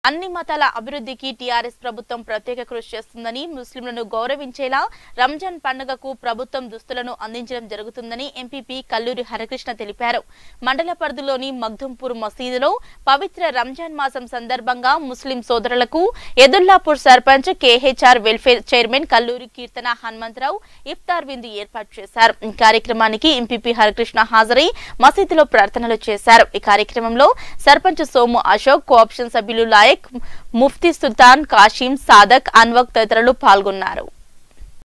అన్ని మతాల అభివృద్ధికి టీఆర్ఎస్ ప్రభుత్వం ప్రత్యేక కృషి చేస్తుందని, ముస్లింలను గౌరవించేలా రంజాన్ పండుగకు ప్రభుత్వం దుస్తులను అందించడం జరుగుతుందని ఎంపీపీ కల్లూరి హరికృష్ణ తెలిపారు. మండల పరిధిలోని మగ్దుంపూర్ మసీదులో పవిత్ర రంజాన్ మాసం సందర్భంగా ముస్లిం సోదరులకు Edullapur sarpanch KHR welfare chairman Kalluri Keerthana Hanumantharao ఇఫ్తార్ విందు ఏర్పాటు చేశారు. ఈ కార్యక్రమానికి ఎంపీపీ హరికృష్ణ హాజరై మసీదులో ప్రార్థనలు చేశారు. ఈ కార్యక్రమంలో సర్పంచ్ సోము అశోక్, కోఆప్షన్ సభ్యులు లాయక్, ముఫ్తీ సుల్తాన్, కాశీం, సాదక్, అన్వక్ తదితరులు పాల్గొన్నారు.